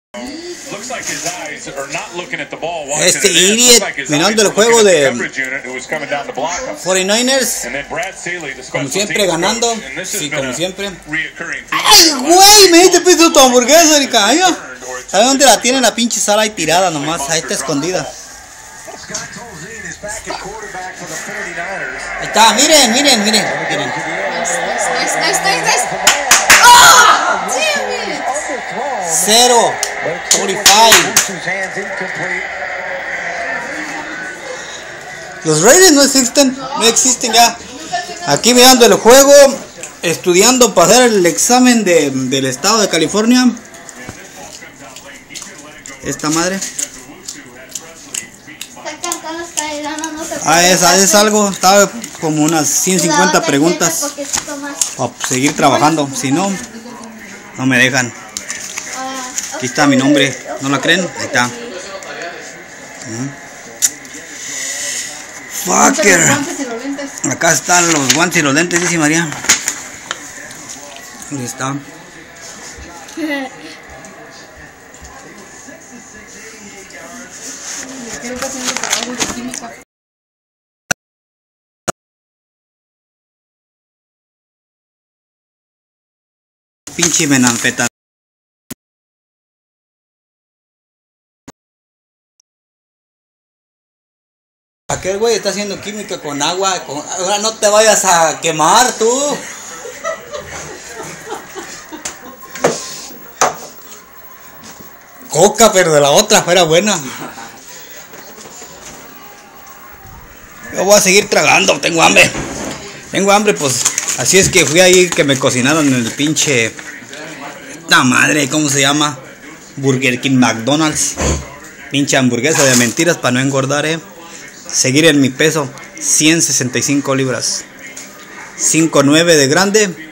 Este idiot mirando el juego de 49ers, como siempre ganando, sí, como siempre. ¡Ay, güey! Me diste piso tu hamburguesa, ni caña. ¿Sabes dónde la tiene la pinche sala ahí tirada nomás? Ahí está escondida. Ahí está, miren. ¡Oh! Damn it. 0-45. Los Raiders no existen ya. Aquí mirando el juego, estudiando para hacer el examen del estado de California. Esta madre. Es algo, estaba como unas 150 preguntas para seguir trabajando, si no, no me dejan. Aquí está mi nombre, ¿no la creen? Ahí está. Fucker. Acá están los guantes y los lentes, dice María. Ahí está. Pinche menanfetamina. Aquel güey está haciendo química con agua. Ahora no te vayas a quemar tú. Coca, pero de la otra fuera buena. Yo voy a seguir tragando, tengo hambre. Pues así es que fui ahí que me cocinaron en el pinche... ¡La madre! ¿Cómo se llama? Burger King, McDonald's. Pinche hamburguesa de mentiras para no engordar, Seguir en mi peso, 165 libras. 5'9" de grande.